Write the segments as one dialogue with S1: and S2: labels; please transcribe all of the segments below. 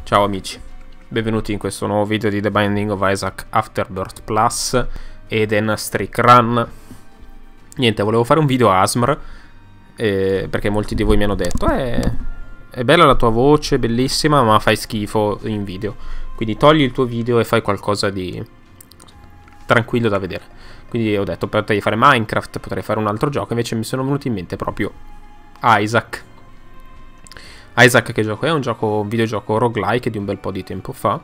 S1: Ciao amici, benvenuti in questo nuovo video di The Binding of Isaac Afterbirth Plus Eden Streak Run. Niente, volevo fare un video ASMR perché molti di voi mi hanno detto è bella la tua voce, bellissima, ma fai schifo in video. Quindi togli il tuo video e fai qualcosa di tranquillo da vedere. Quindi ho detto, potrei fare Minecraft, potrei fare un altro gioco, invece mi sono venuti in mente proprio Isaac. Isaac che gioco è? Un videogioco roguelike di un bel po' di tempo fa.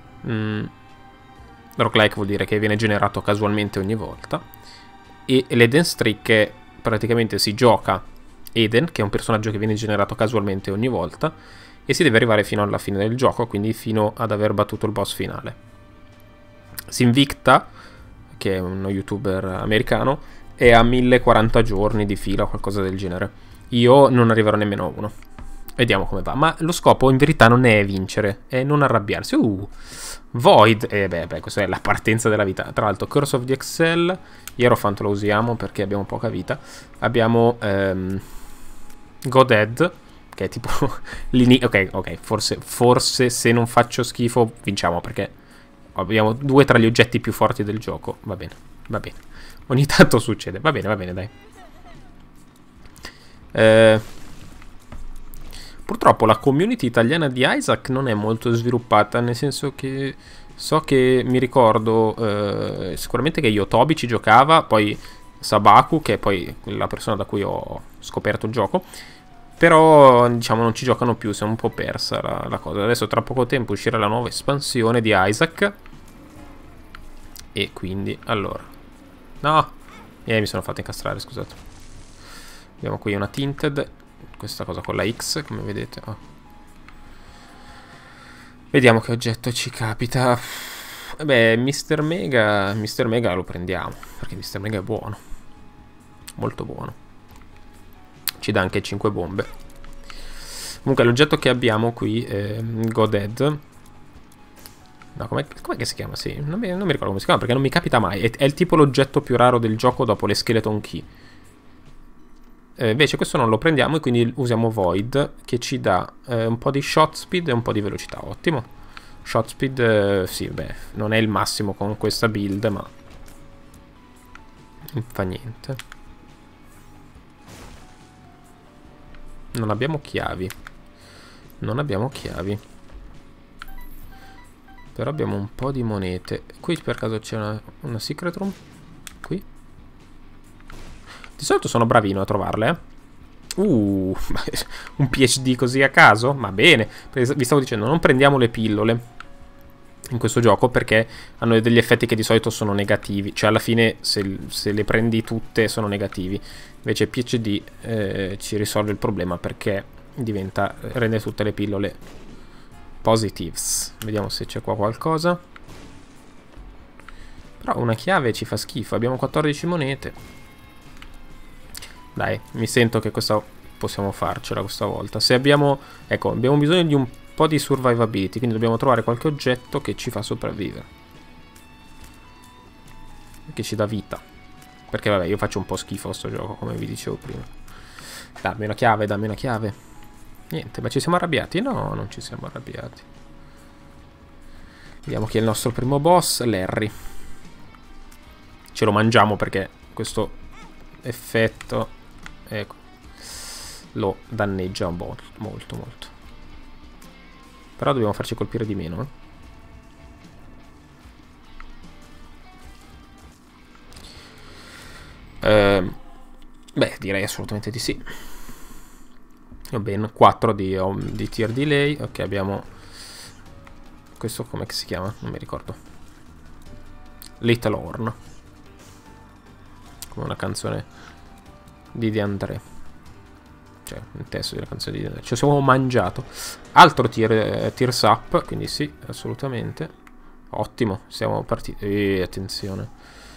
S1: Roguelike vuol dire che viene generato casualmente ogni volta. E l'Eden Streak è, praticamente si gioca Eden, che è un personaggio che viene generato casualmente ogni volta, e si deve arrivare fino alla fine del gioco, quindi fino ad aver battuto il boss finale. Sinvicta, che è uno youtuber americano, è a 1040 giorni di fila o qualcosa del genere. Io non arriverò nemmeno a uno. Vediamo come va. Ma lo scopo in verità non è vincere, è non arrabbiarsi. Void. Questa è la partenza della vita. Tra l'altro, Curse of the Excel. Hierophant lo usiamo perché abbiamo poca vita. Abbiamo Godhead, che è tipo ok, forse se non faccio schifo vinciamo, perché abbiamo due tra gli oggetti più forti del gioco. Va bene, va bene. Ogni tanto succede. Va bene, dai. Purtroppo la community italiana di Isaac non è molto sviluppata, nel senso che so che mi ricordo sicuramente che Yotobi ci giocava, poi Sabaku, che è poi la persona da cui ho scoperto il gioco, però diciamo non ci giocano più, si è un po' persa la cosa. Adesso tra poco tempo uscirà la nuova espansione di Isaac e quindi, allora, no, mi sono fatto incastrare, scusate. Abbiamo qui una Tinted, questa cosa con la X, come vedete. Vediamo che oggetto ci capita. Beh, Mr. Mega lo prendiamo, perché Mr. Mega è buono, molto buono. Ci dà anche 5 bombe. Comunque l'oggetto che abbiamo qui è Godhead. No, com'è che si chiama? Sì, non mi ricordo come si chiama, perché non mi capita mai. È il tipo l'oggetto più raro del gioco dopo le Skeleton Key. Invece questo non lo prendiamo e quindi usiamo Void, che ci dà un po' di shot speed e un po' di velocità. Ottimo. Shot speed, sì, beh, non è il massimo con questa build, ma non fa niente. Non abbiamo chiavi. Non abbiamo chiavi. Però abbiamo un po' di monete. Qui per caso c'è una secret room? Qui? Di solito sono bravino a trovarle, un PhD così a caso? Va bene. Vi stavo dicendo, non prendiamo le pillole in questo gioco perché hanno degli effetti che di solito sono negativi. Cioè alla fine se le prendi tutte sono negativi. Invece PhD ci risolve il problema perché rende tutte le pillole positives. Vediamo se c'è qua qualcosa. Però una chiave ci fa schifo. Abbiamo 14 monete. Dai, mi sento che questa possiamo farcela questa volta. Se abbiamo, ecco, abbiamo bisogno di un po' di survivability, quindi dobbiamo trovare qualche oggetto che ci fa sopravvivere, che ci dà vita. Perché vabbè, io faccio un po' schifo a sto gioco, come vi dicevo prima. Dammi una chiave, dammi una chiave. Niente, ma ci siamo arrabbiati? No, non ci siamo arrabbiati. Vediamo chi è il nostro primo boss, Larry. Ce lo mangiamo perché questo effetto, ecco, lo danneggia molto. Però dobbiamo farci colpire di meno, beh, direi assolutamente di sì. Va bene, 4 di tier delay. Ok, abbiamo questo, com'è che si chiama? Non mi ricordo. Little Horn, come una canzone di De André, cioè il testo della canzone di De André. Ci siamo mangiato. Altro tears up, quindi sì, assolutamente. Ottimo, siamo partiti. Attenzione.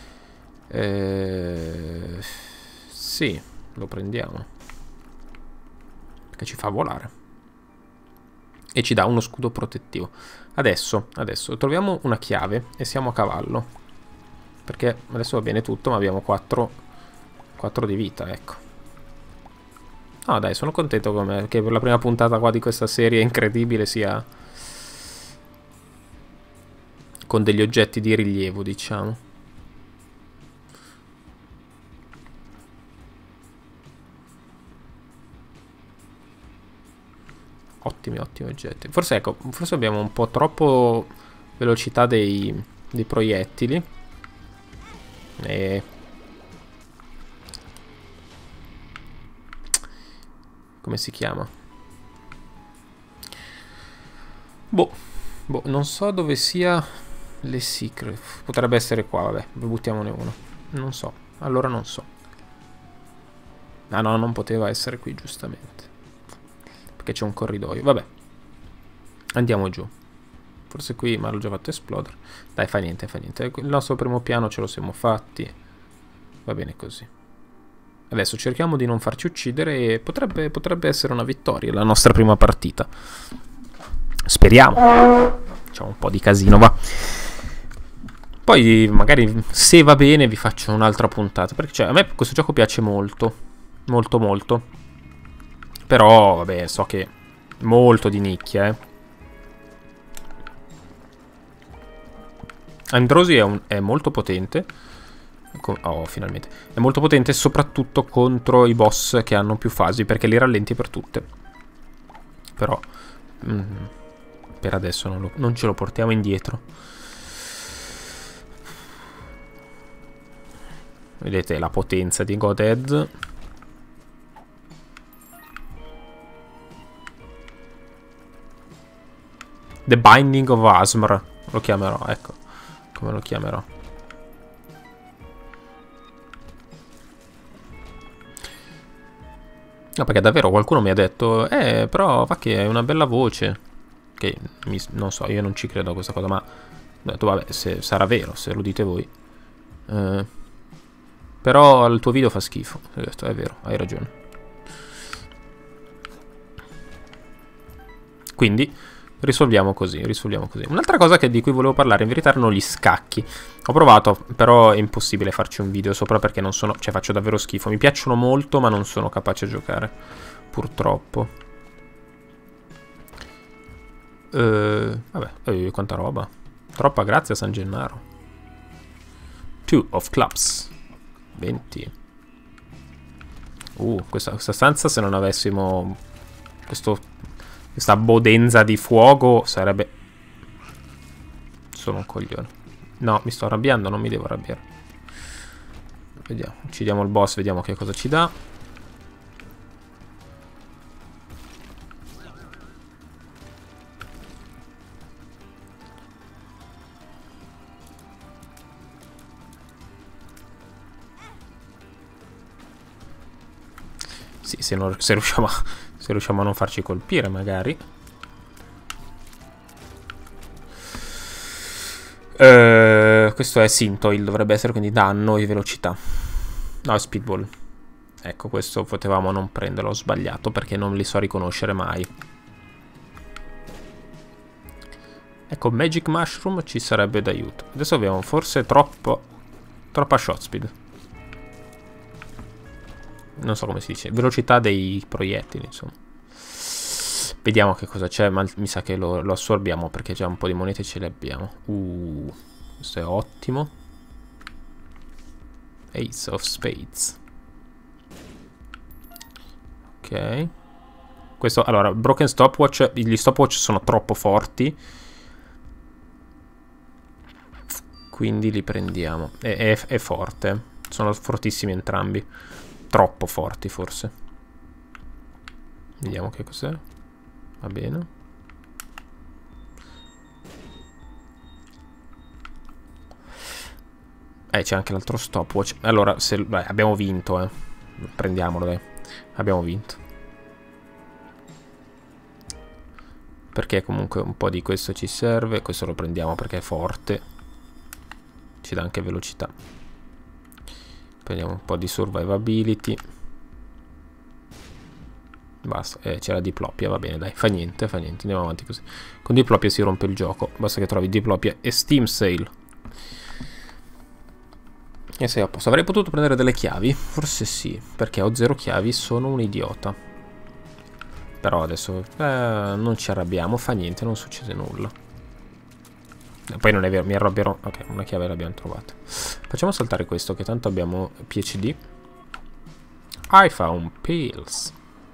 S1: Sì, lo prendiamo perché ci fa volare e ci dà uno scudo protettivo. Adesso troviamo una chiave e siamo a cavallo, perché adesso va bene tutto, ma abbiamo 4 di vita, ecco. No, dai, sono contento che per la prima puntata qua di questa serie incredibile sia con degli oggetti di rilievo, diciamo. Ottimi, ottimi oggetti. Forse, ecco, forse abbiamo un po' troppo velocità dei proiettili. E... come si chiama? Boh, non so dove sia le secret. Potrebbe essere qua, vabbè, buttiamone uno. Non so, allora non so. Ah no, non poteva essere qui, giustamente. Perché c'è un corridoio, vabbè. Andiamo giù. Forse qui, ma l'ho già fatto esplodere. Dai, fa niente, fa niente. Il nostro primo piano ce lo siamo fatti. Va bene così. Adesso cerchiamo di non farci uccidere e potrebbe essere una vittoria la nostra prima partita. Speriamo. Facciamo un po' di casino, va. Poi magari, se va bene, vi faccio un'altra puntata. Perché cioè, a me questo gioco piace molto. Molto, molto. Però, vabbè, so che è molto di nicchia, Androsi è molto potente. Oh, finalmente. È molto potente soprattutto contro i boss che hanno più fasi, perché li rallenti per tutte. Però per adesso non ce lo portiamo indietro. Vedete la potenza di Godhead. The Binding of Asmr lo chiamerò, ecco come lo chiamerò. No, perché davvero qualcuno mi ha detto però va che hai una bella voce. Che non so, io non ci credo a questa cosa, ma ho detto vabbè, se sarà vero, se lo dite voi. Però il tuo video fa schifo. Ho detto, è vero, hai ragione. Quindi risolviamo così, risolviamo così. Un'altra cosa di cui volevo parlare in verità erano gli scacchi. Ho provato, però è impossibile farci un video sopra perché non sono... cioè faccio davvero schifo. Mi piacciono molto ma non sono capace a giocare. Purtroppo. Vabbè, quanta roba. Troppa grazia San Gennaro. 2 of clubs. 20. Questa stanza, se non avessimo questa bodenza di fuoco, sarebbe... Sono un coglione. No, mi sto arrabbiando, non mi devo arrabbiare. Vediamo, uccidiamo il boss, vediamo che cosa ci dà. Sì, se riusciamo a non farci colpire, magari. Questo è Sintoil, dovrebbe essere quindi danno e velocità. No, è Speedball. Ecco, questo potevamo non prenderlo, ho sbagliato perché non li so riconoscere mai. Ecco, Magic Mushroom ci sarebbe d'aiuto. Adesso abbiamo forse troppa shot speed. Non so come si dice. Velocità dei proiettili, insomma. Vediamo che cosa c'è, ma mi sa che lo assorbiamo perché già un po' di monete ce le abbiamo. Questo è ottimo. Ace of Spades. Ok. Questo, allora, Broken Stopwatch. Gli stopwatch sono troppo forti. Quindi li prendiamo. È forte. Sono fortissimi entrambi. Troppo forti, forse. Vediamo che cos'è. Va bene. C'è anche l'altro stopwatch. Allora, beh, abbiamo vinto, Prendiamolo, dai. Abbiamo vinto. Perché comunque un po' di questo ci serve. Questo lo prendiamo perché è forte. Ci dà anche velocità. Prendiamo un po' di survivability. Basta, c'era diplopia, va bene, dai, fa niente, andiamo avanti così. Con diplopia si rompe il gioco, basta che trovi diplopia e Steam Sale. E sei a posto. Avrei potuto prendere delle chiavi? Forse sì, perché ho 0 chiavi, sono un idiota. Però adesso non ci arrabbiamo, fa niente, non succede nulla. Poi non è vero, mi arrabbierò. Ok, una chiave l'abbiamo trovata. Facciamo saltare questo, che tanto abbiamo PhD. I found pills.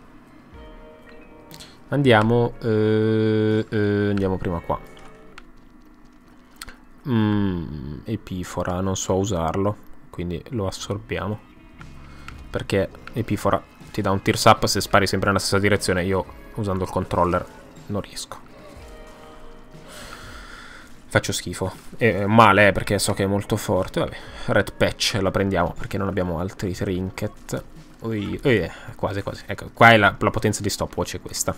S1: Andiamo andiamo prima qua. Epifora, non so usarlo, quindi lo assorbiamo, perché Epifora ti dà un tears up se spari sempre nella stessa direzione. Io usando il controller non riesco, faccio schifo. Male, perché so che è molto forte. Vabbè, Red Patch la prendiamo perché non abbiamo altri trinket. Quasi quasi. Ecco, qua è la potenza di stopwatch, è questa.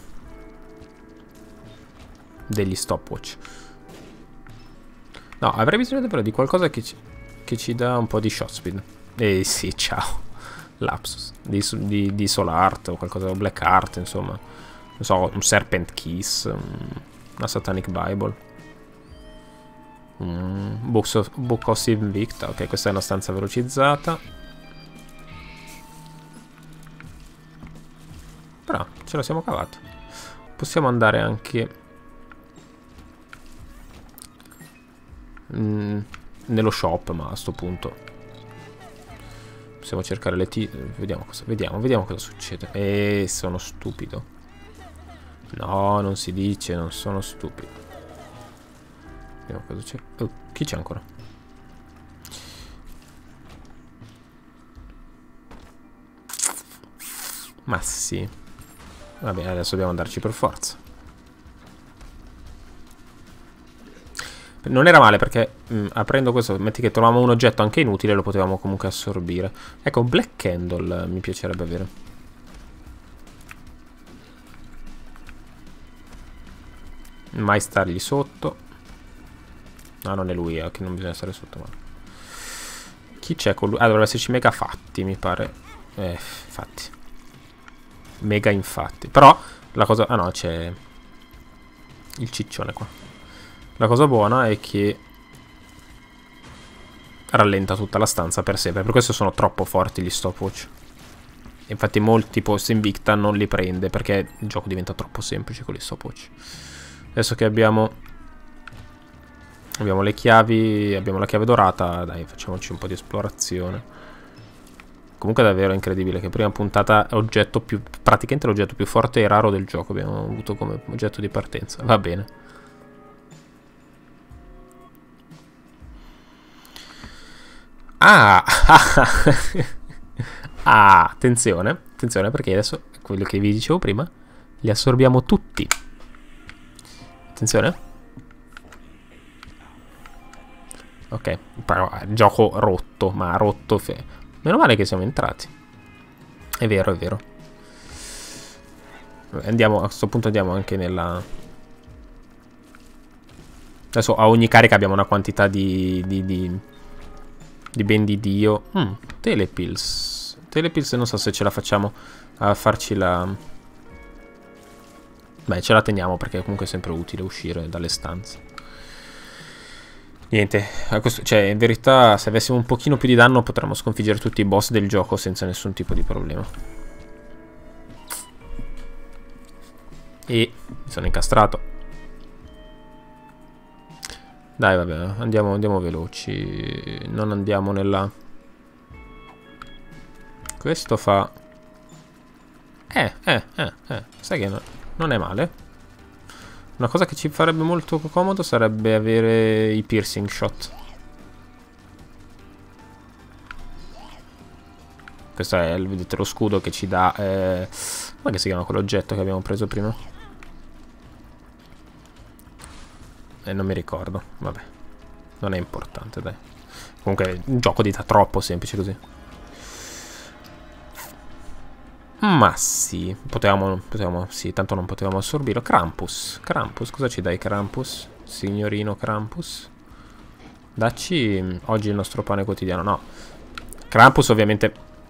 S1: Degli stopwatch. No, avrei bisogno davvero di qualcosa che ci dà un po' di shot speed. Sì, ciao. Lapsus. Di Soul Art o qualcosa, Black Art, insomma. Non so, un Serpent Kiss, una Satanic Bible. Book of Invicta. Ok, questa è una stanza velocizzata. Però ce la siamo cavata. Possiamo andare anche nello shop, ma a sto punto possiamo cercare le vediamo cosa succede. Sono stupido. No, non si dice, non sono stupido. Vediamo cosa c'è. Chi c'è ancora? Ma sì. Va bene, adesso dobbiamo andarci per forza. Non era male, perché aprendo questo, metti che troviamo un oggetto anche inutile, lo potevamo comunque assorbire. Ecco, Black Candle mi piacerebbe avere. Mai stargli sotto. No, non è lui, che non bisogna stare sotto. Ma... chi c'è con lui? Ah, dovrebbe esserci Mega Fatti, mi pare. Fatti. Mega infatti. Però la cosa... ah no, c'è il ciccione qua. La cosa buona è che rallenta tutta la stanza per sempre. Per questo sono troppo forti gli stopwatch. Infatti molti post Invicta non li prende, perché il gioco diventa troppo semplice con gli stopwatch. Adesso che abbiamo le chiavi, abbiamo la chiave dorata, dai, facciamoci un po' di esplorazione. Comunque è davvero incredibile che prima puntata oggetto più, praticamente l'oggetto più forte e raro del gioco abbiamo avuto come oggetto di partenza. Va bene. Attenzione, attenzione, perché adesso, quello che vi dicevo prima, li assorbiamo tutti. Attenzione. Ok, però gioco rotto, ma rotto. Meno male che siamo entrati. È vero, è vero. Andiamo, a questo punto andiamo anche nella... adesso a ogni carica abbiamo una quantità di ben di Dio. Telepills. Telepills non so se ce la facciamo a farci la... beh, ce la teniamo perché comunque è sempre utile uscire dalle stanze. Niente, cioè in verità se avessimo un pochino più di danno potremmo sconfiggere tutti i boss del gioco senza nessun tipo di problema. E mi sono incastrato. Dai, vabbè, andiamo veloci. Non andiamo nella... questo fa... sai che non è male. Una cosa che ci farebbe molto comodo sarebbe avere i piercing shot. Questo è, vedete, lo scudo che ci dà... come si chiama quell'oggetto che abbiamo preso prima? Non mi ricordo, vabbè. Non è importante, dai. Comunque un gioco di troppo semplice così. Ma sì, potevamo, sì, tanto non potevamo assorbirlo. Krampus, cosa ci dai Krampus? Signorino Krampus. Dacci oggi il nostro pane quotidiano, no. Krampus ovviamente...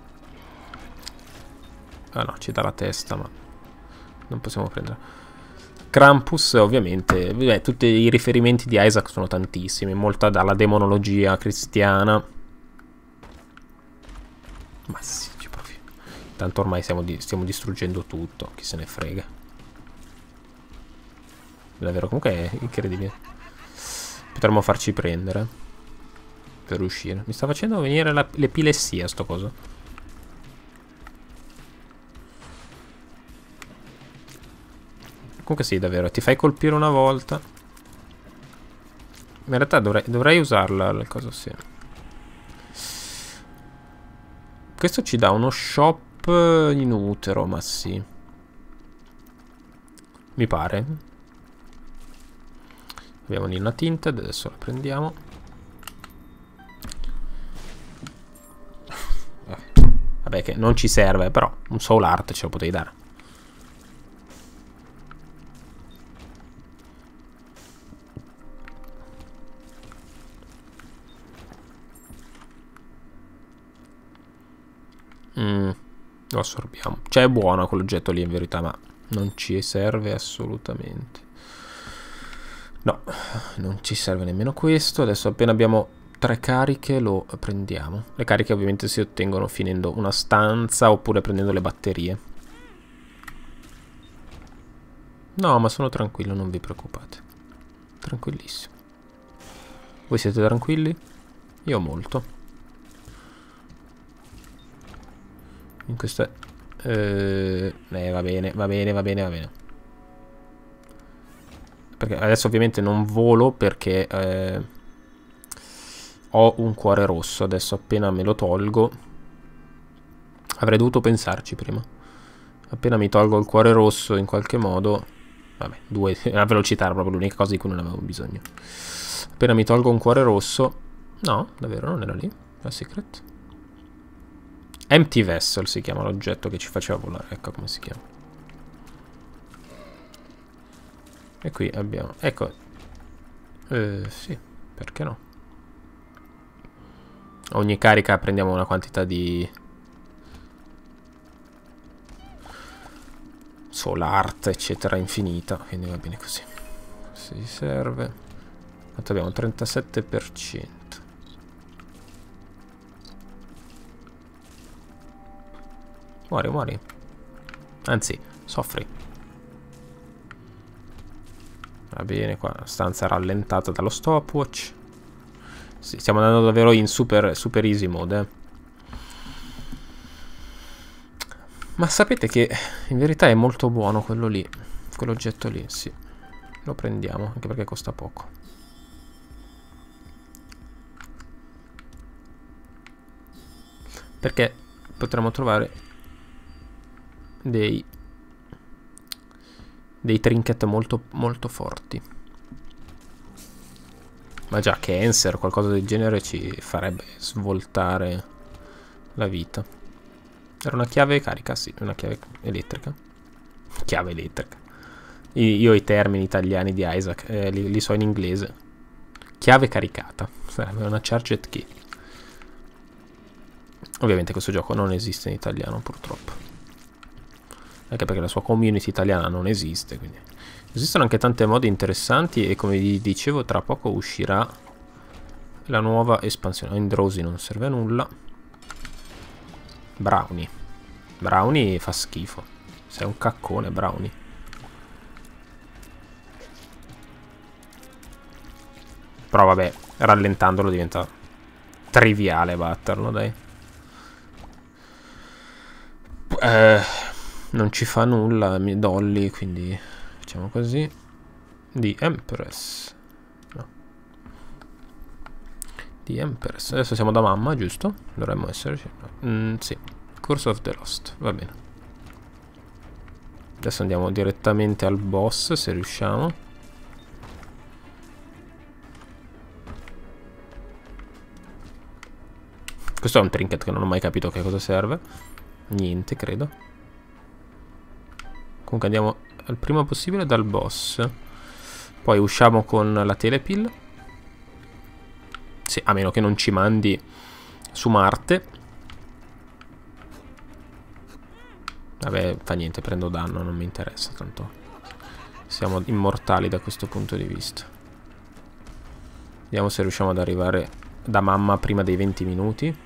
S1: ah no, ci dà la testa, ma non possiamo prendere. Krampus ovviamente, beh, tutti i riferimenti di Isaac sono tantissimi, molta dalla demonologia cristiana. Ma sì, ci provi. Tanto ormai stiamo distruggendo tutto, chi se ne frega. Davvero, comunque è incredibile. potremmo farci prendere per uscire. Mi sta facendo venire l'epilessia sto coso. Comunque sì, davvero, ti fai colpire una volta. In realtà dovrei usarla la cosa, sì. Questo ci dà uno shop in utero, ma sì. Mi pare. Abbiamo Nina Tinted, adesso la prendiamo. Vabbè che non ci serve, però un soul art ce lo potevi dare. Lo assorbiamo. Cioè è buono quell'oggetto lì in verità, ma non ci serve assolutamente. No, non ci serve nemmeno questo. Adesso appena abbiamo 3 cariche lo prendiamo. Le cariche ovviamente si ottengono finendo una stanza oppure prendendo le batterie. No, ma sono tranquillo, non vi preoccupate. Tranquillissimo. Voi siete tranquilli? Io molto. In questa... va bene, va bene, va bene, va bene. Perché adesso ovviamente non volo perché ho un cuore rosso. Adesso appena me lo tolgo... Avrei dovuto pensarci prima. Appena mi tolgo il cuore rosso in qualche modo... Vabbè, la velocità era proprio l'unica cosa di cui non avevo bisogno. Appena mi tolgo un cuore rosso... No, davvero, non era lì. La secret. Empty Vessel si chiama l'oggetto che ci faceva volare. Ecco come si chiama. E qui abbiamo... Ecco. Sì, perché no? Ogni carica prendiamo una quantità di... soul art, eccetera, infinita. Quindi va bene così. Si serve. Quanto abbiamo? 37%. Muori, muori. Anzi, soffri. Va bene, qua la stanza è rallentata dallo stopwatch. Sì, stiamo andando davvero in super easy mode. Ma sapete che in verità è molto buono quello lì. Quell'oggetto lì, sì. Lo prendiamo, anche perché costa poco. Perché potremmo trovare dei trinket molto forti. Ma già Cancer, qualcosa del genere ci farebbe svoltare la vita. Era una chiave carica? Sì, una chiave elettrica. Chiave elettrica. Io i termini italiani di Isaac li so in inglese. Chiave caricata. Sarebbe una charged key. Ovviamente questo gioco non esiste in italiano purtroppo. Anche perché la sua community italiana non esiste, quindi esistono anche tante modi interessanti e come vi dicevo tra poco uscirà la nuova espansione. Indrowsy non serve a nulla. Brownie. Brownie fa schifo. Sei un caccone, Brownie. Però vabbè, rallentandolo diventa triviale batterlo, dai. Non ci fa nulla Dolly, quindi facciamo così. The Empress. No. The Empress. Adesso siamo da mamma, giusto? Dovremmo esserci. Sì. Curse of the Lost. Va bene. Adesso andiamo direttamente al boss, se riusciamo. Questo è un trinket che non ho mai capito che cosa serve. Niente, credo. Comunque andiamo al prima possibile dal boss. Poi usciamo con la telepil. Sì, a meno che non ci mandi su Marte. Vabbè, fa niente, prendo danno, non mi interessa, tanto siamo immortali da questo punto di vista. Vediamo se riusciamo ad arrivare da mamma prima dei 20 minuti.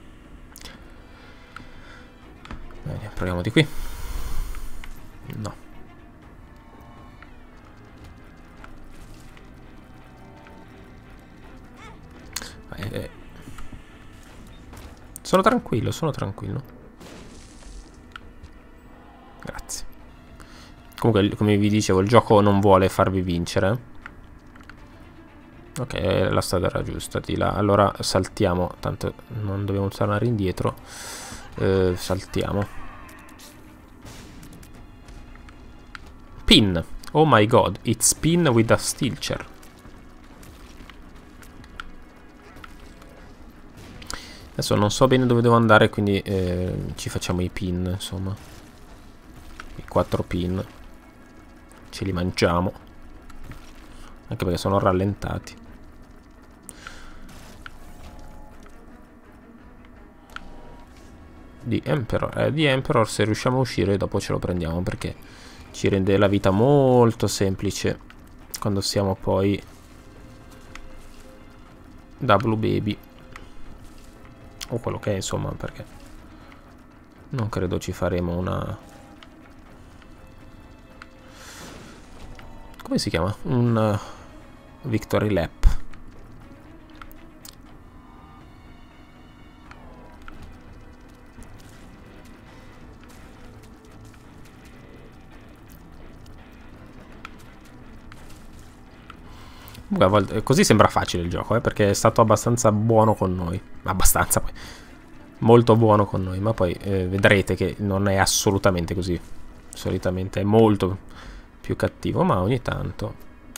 S1: Bene, proviamo di qui. No. Sono tranquillo, sono tranquillo. Grazie. Comunque, come vi dicevo, il gioco non vuole farvi vincere. Ok, la strada era giusta di là. Allora saltiamo, tanto non dobbiamo tornare indietro. Saltiamo. Pin. Oh my god, it's pin with a steel chair. Adesso non so bene dove devo andare, quindi ci facciamo i pin, insomma. I 4 pin. Ce li mangiamo. Anche perché sono rallentati. Di Emperor, se riusciamo a uscire dopo ce lo prendiamo, perché ci rende la vita molto semplice quando siamo poi da Blue Baby o quello che è, insomma, perché non credo ci faremo una... come si chiama? Un victory lap. Così sembra facile il gioco, perché è stato abbastanza buono con noi. Abbastanza, poi. Molto buono con noi, ma poi vedrete che non è assolutamente così. Solitamente è molto più cattivo, ma ogni tanto...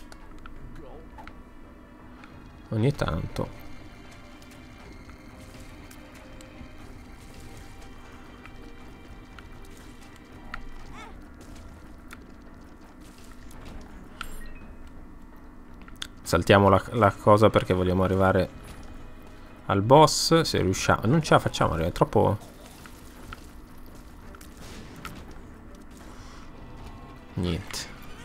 S1: ogni tanto... saltiamo la cosa perché vogliamo arrivare al boss. Se riusciamo, non ce la facciamo arrivare, è troppo... niente.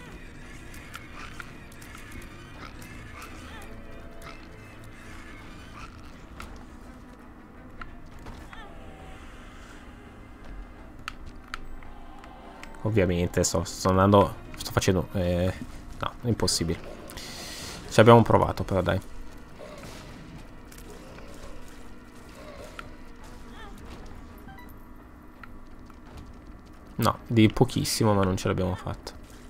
S1: Ovviamente sto andando, sto facendo... no, è impossibile. Ci abbiamo provato, però dai. No, di pochissimo, ma non ce l'abbiamo fatta.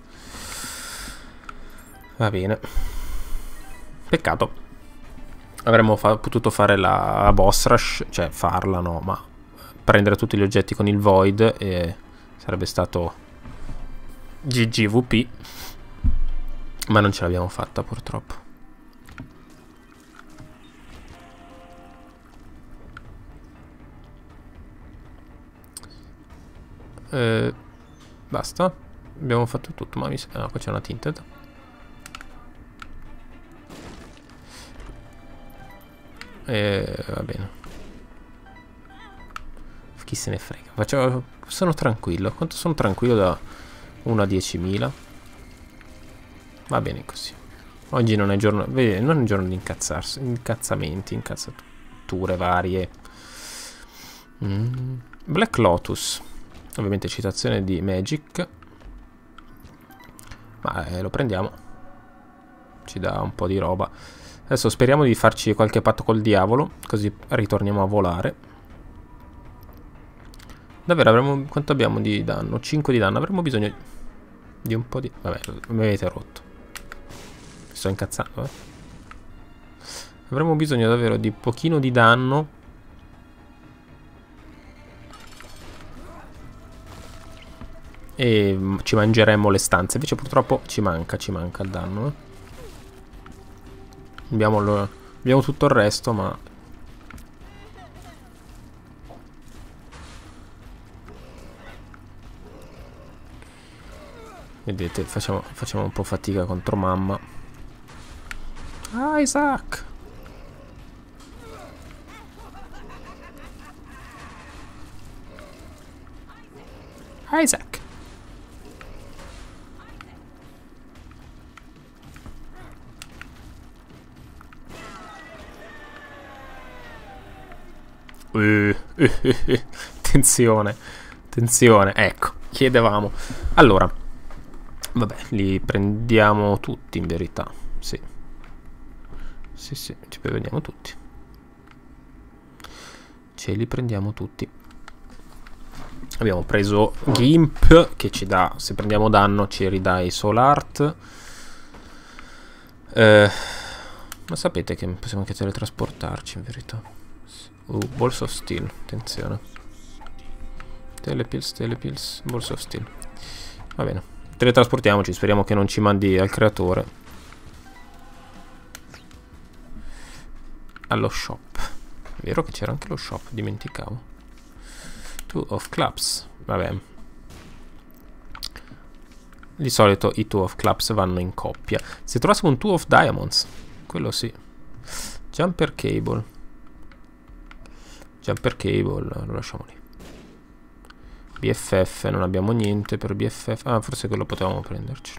S1: Va bene. Peccato. Avremmo potuto fare la boss rush, cioè farla no, ma prendere tutti gli oggetti con il void e sarebbe stato GGVP. Ma non ce l'abbiamo fatta, purtroppo. Basta. Abbiamo fatto tutto, ma mi sa... no, qua c'è una tinted. Va bene. Chi se ne frega. Sono tranquillo. Quanto sono tranquillo da 1 a 10.000. Va bene così. Oggi non è giorno... vedi, non è giorno di incazzarsi. Incazzamenti, incazzature varie. Black Lotus. Ovviamente citazione di Magic. Ma lo prendiamo. Ci dà un po' di roba. Adesso speriamo di farci qualche patto col diavolo. Così ritorniamo a volare. Davvero avremo... quanto abbiamo di danno? 5 di danno. Avremo bisogno di un po' di... vabbè, mi avete rotto. Mi sto incazzando, Avremo bisogno davvero di pochino di danno. E ci mangeremo le stanze. Invece purtroppo ci manca il danno, Abbiamo tutto il resto, ma... vedete, facciamo un po' fatica contro mamma. Isaac! Isaac! Attenzione, attenzione, ecco, chiedevamo. Allora, vabbè, li prendiamo tutti in verità, sì. Sì, ci prevediamo tutti. Ce li prendiamo tutti. Abbiamo preso Gimp, che ci dà, se prendiamo danno, ci ridà i Soul Art. Ma sapete che possiamo anche teletrasportarci in verità. Balls of Steel, attenzione. Telepills, Balls of Steel. Va bene, teletrasportiamoci, speriamo che non ci mandi al creatore. Allo shop. È vero che c'era anche lo shop, dimenticavo. Two of Clubs, vabbè. Di solito i Two of Clubs vanno in coppia. Se trovassimo un Two of Diamonds, quello sì. Jumper Cable. Jumper Cable, lo lasciamo lì. BFF, non abbiamo niente per BFF. Ah, forse quello potevamo prenderci.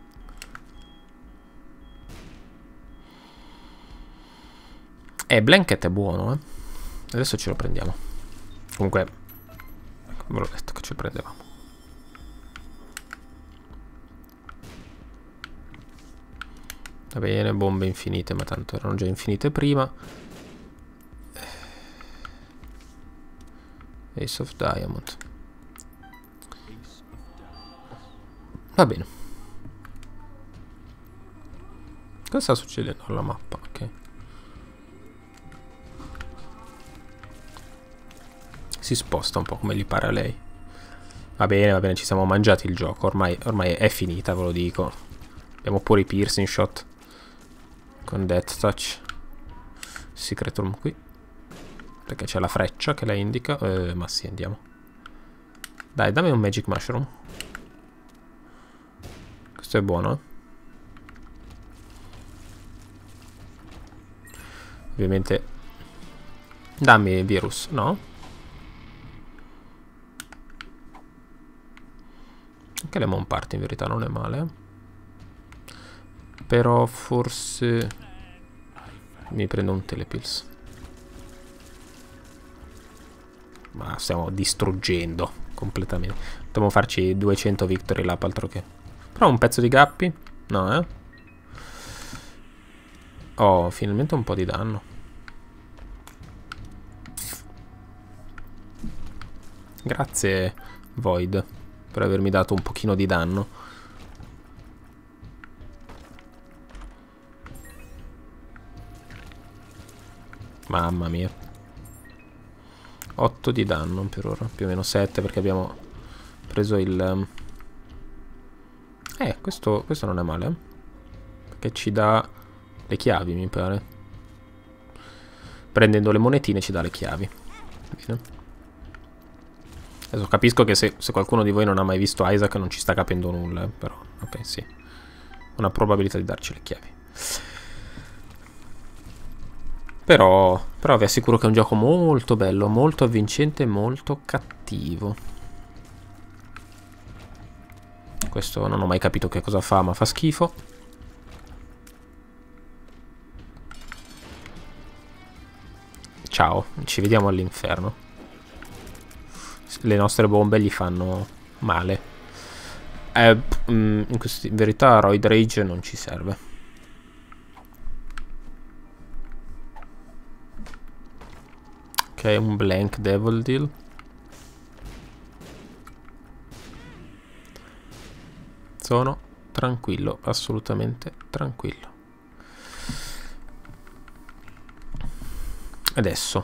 S1: Blanket è buono, eh. Adesso ce lo prendiamo. Comunque, ve l'ho detto che ce lo prendevamo. Va bene, bombe infinite, ma tanto erano già infinite prima. Ace of Diamond. Va bene. Cosa sta succedendo alla mappa? Ok. Si sposta un po' come gli pare a lei. Va bene, ci siamo mangiati il gioco. Ormai è finita, ve lo dico. Abbiamo pure i piercing shot con Death Touch. Secret room qui, perché c'è la freccia che la indica. Ma sì, andiamo. Dai, dammi un Magic Mushroom. Questo è buono, eh. Ovviamente. Dammi virus, no? Anche Lemon Party in verità non è male. Però forse mi prendo un Telepills. Ma stiamo distruggendo completamente. Dobbiamo farci 200 victory lap, altro che. Però un pezzo di Gappi? No, eh? Oh, finalmente un po' di danno. Grazie Void per avermi dato un pochino di danno. Mamma mia. 8 di danno per ora, più o meno 7 perché abbiamo preso il... questo non è male, perché ci dà le chiavi, mi pare. Prendendo le monetine ci dà le chiavi. Bene. Adesso capisco che se qualcuno di voi non ha mai visto Isaac non ci sta capendo nulla, però ok, sì. Una probabilità di darci le chiavi. Però vi assicuro che è un gioco molto bello, molto avvincente e molto cattivo. Questo non ho mai capito che cosa fa, ma fa schifo. Ciao, ci vediamo all'inferno. Le nostre bombe gli fanno male. In verità Roid Rage non ci serve. Ok, un blank Devil Deal. Sono tranquillo, assolutamente tranquillo. Adesso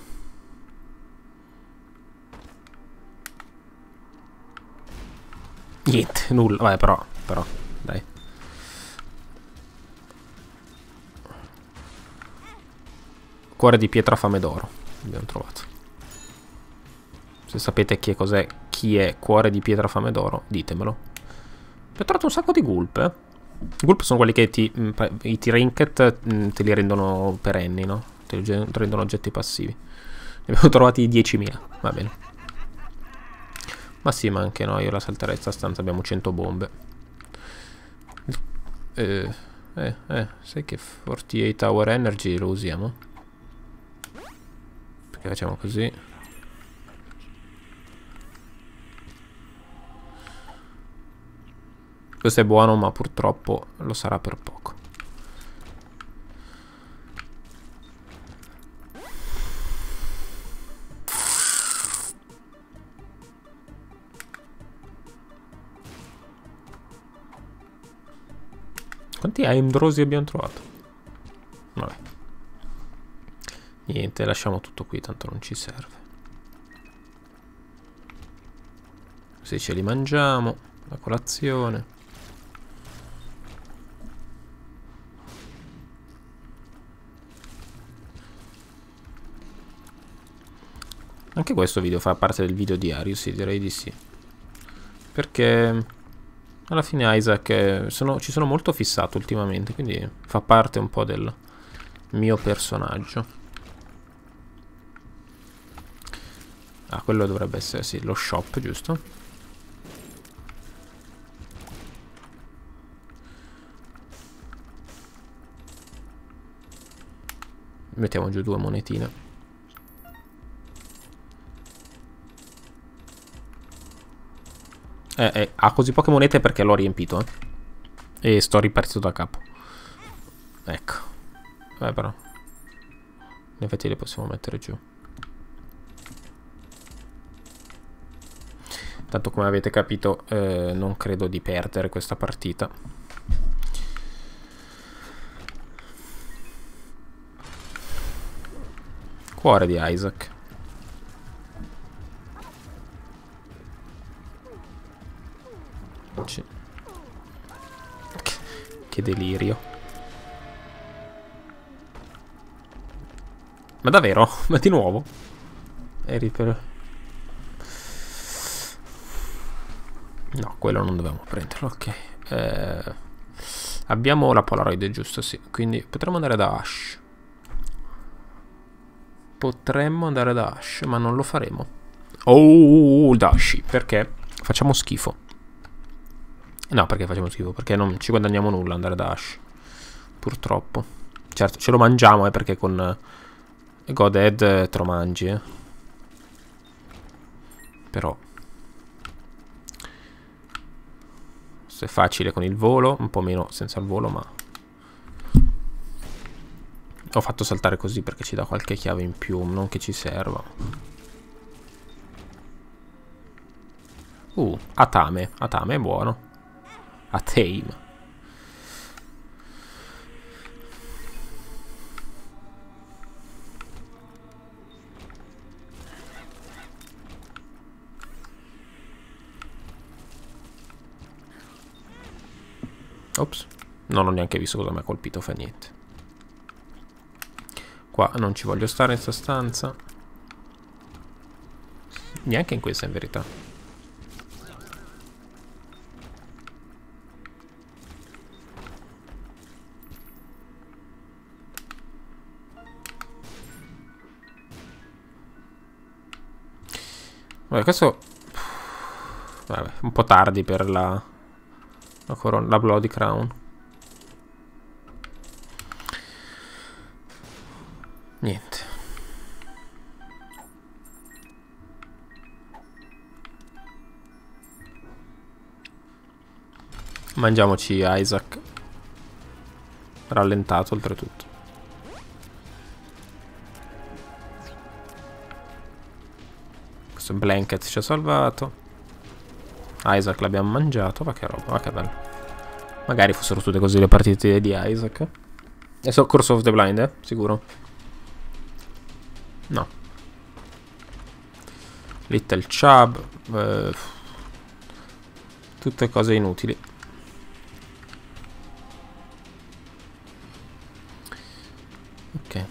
S1: niente, nulla. Vabbè, però dai. Cuore di pietra, fame d'oro. Abbiamo trovato. Se sapete chi è cuore di pietra, fame d'oro, ditemelo. Ho trovato un sacco di gulp, eh. I gulp sono quelli che i trinket te li rendono perenni, no? Te li rendono oggetti passivi. Ne abbiamo trovati 10.000, va bene. Ma sì, ma anche no, io la salterei sta stanza, abbiamo 100 bombe. Sai che 48 Hour Energy lo usiamo? Perché facciamo così. Questo è buono, ma purtroppo lo sarà per poco. Quanti Aimdrosi abbiamo trovato? Vabbè. Niente, lasciamo tutto qui, tanto non ci serve. Se ce li mangiamo, la colazione. Anche questo video fa parte del video diario, sì, direi di sì. Perché alla fine Isaac ci sono molto fissato ultimamente, quindi fa parte un po' del mio personaggio. Ah, quello dovrebbe essere, sì, lo shop, giusto? Mettiamo giù 2 monetine. Ha così poche monete perché l'ho riempito, e sto ripartito da capo. Ecco. Però in effetti le possiamo mettere giù. Tanto, come avete capito, non credo di perdere questa partita. Cuore di Isaac. Che delirio. Ma davvero? Ma di nuovo? Eri per... No, quello non dovevamo prenderlo, ok. Abbiamo la Polaroid, giusto? Sì, quindi potremmo andare da Ash. Potremmo andare da Ash, ma non lo faremo. Oh, Dashi, perché facciamo schifo. No, perché facciamo schifo? Perché non ci guadagniamo nulla andare da Ash. Purtroppo. Certo, ce lo mangiamo, perché con Godhead te lo mangi, Però se è facile con il volo, un po' meno senza il volo, ma ho fatto saltare così perché ci dà qualche chiave in più, non che ci serva. Atame. Atame è buono. Atame. Ops. Non ho neanche visto cosa mi ha colpito, fa niente. Qua non ci voglio stare in questa stanza. Neanche in questa, in verità. Vabbè, questo... Vabbè, un po' tardi per la Bloody Crown. Niente. Mangiamoci Isaac. Rallentato, oltretutto. Questo Blanket ci ha salvato. Isaac l'abbiamo mangiato. Ma che roba, ma che bello. Magari fossero tutte così le partite di Isaac. Adesso Curse of the Blind, sicuro. No. Little Chub. Tutte cose inutili. Ok.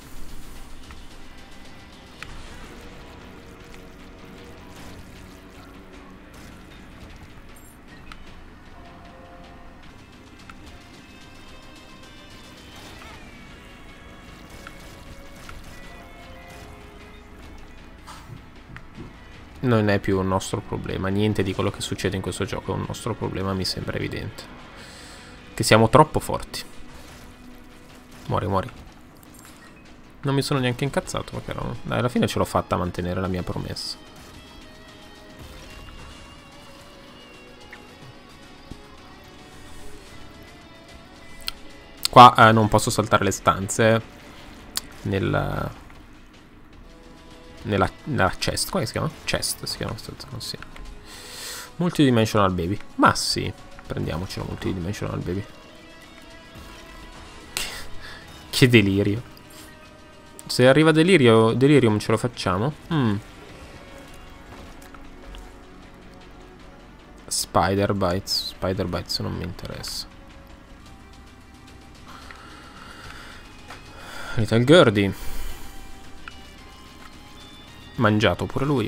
S1: Non è più un nostro problema. Niente di quello che succede in questo gioco è un nostro problema, mi sembra evidente. Che siamo troppo forti. Muori, muori. Non mi sono neanche incazzato, perché dai, alla fine ce l'ho fatta a mantenere la mia promessa. Qua non posso saltare le stanze nella chest. Come si chiama? Chest si chiama questa zona, sì. Multidimensional baby. Ma sì, prendiamocelo multidimensional baby. Che delirio. Se arriva Delirium ce lo facciamo? Spider Bites non mi interessa. Little Gurdy. Mangiato pure lui.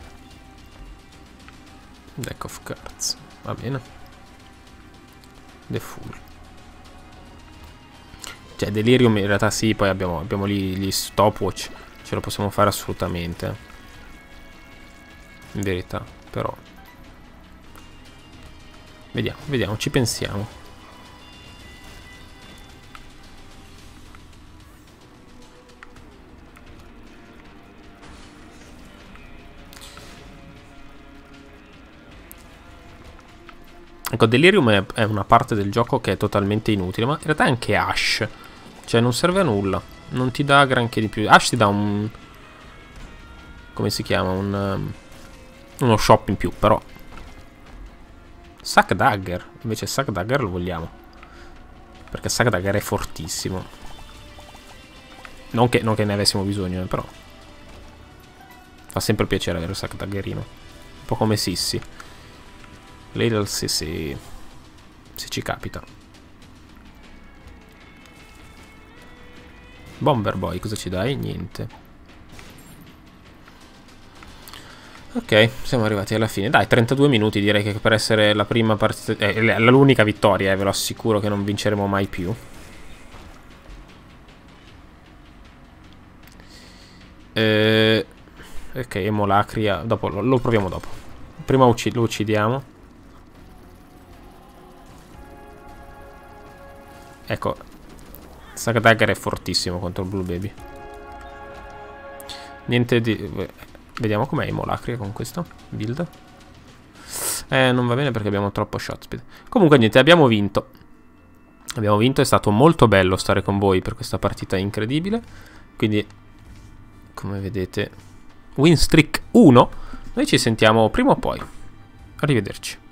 S1: Deck of cards. Va bene. The Fool. Cioè Delirium in realtà sì. Poi abbiamo lì gli stopwatch. Ce lo possiamo fare assolutamente. In verità. Però vediamo, ci pensiamo. Ecco, Delirium è una parte del gioco che è totalmente inutile, ma in realtà anche Ash. Cioè non serve a nulla, non ti dà granché di più. Ash ti dà un... come si chiama? Uno shop in più, però... Sack Dagger, invece Sack Dagger lo vogliamo. Perché Sack Dagger è fortissimo. Non che ne avessimo bisogno, però. Fa sempre piacere avere Sack Daggerino. Un po' come Sissi. Ladle Sissi. Se ci capita. Bomber Boy, cosa ci dai? Niente. Ok, siamo arrivati alla fine. Dai, 32 minuti direi che per essere la prima partita... l'unica vittoria, ve lo assicuro che non vinceremo mai più. Ok, Emolacria. Dopo lo proviamo dopo. Prima lo uccidiamo. Ecco. Sack Dagger è fortissimo contro il Blue Baby. Niente di... Vediamo com'è Emolacria con questo build. Non va bene perché abbiamo troppo shot speed. Comunque niente, abbiamo vinto. Abbiamo vinto, è stato molto bello stare con voi per questa partita incredibile. Quindi, come vedete, win streak 1. Noi ci sentiamo prima o poi. Arrivederci.